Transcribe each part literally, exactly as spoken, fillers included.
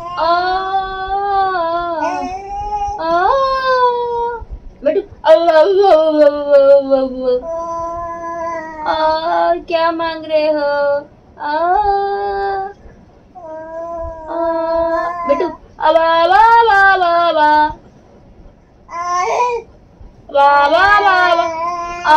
आ आ बेटू आ क्या मांग रहे हो? आ बेटू वा वा वा वा वा वा वा वा वा आ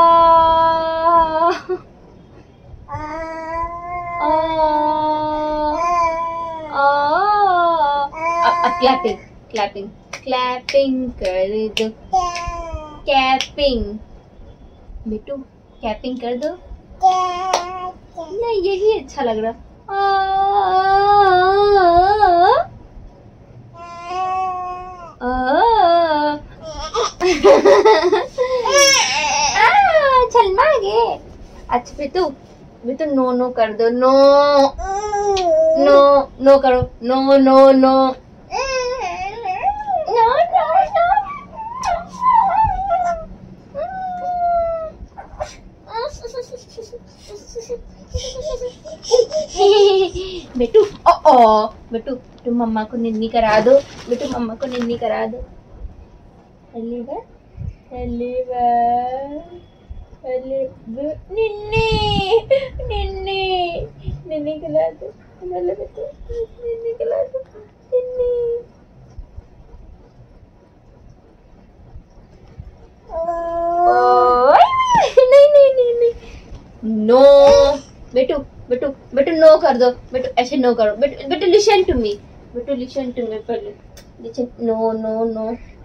क्लैपिंग क्लैपिंग क्लैपिंग कर दो, कैपिंग बेटू कैपिंग कर दो। नहीं यही अच्छा लग रहा। चल मांगे। अच्छा बेटू बेटू नो नो कर दो। नो नो नो करो। नो नो नो बेटू ओ ओ बेटू बेटू मम्मा को निन्नी करा दो। बेटू मम्मा को निन्नी करा दो। पहली बार पहली बार पहली निन्नी निन्नी निन्नी खिला दो। बेटू निन्नी खिला दो। निन्नी नहीं नहीं नहीं नहीं नो बेटू बेटू बेटू नो कर दो। बेटू ऐसे नो करो। बेटू बेटू लिसन टू मी। बेटू लिसन टू मी पहले। Listen no no no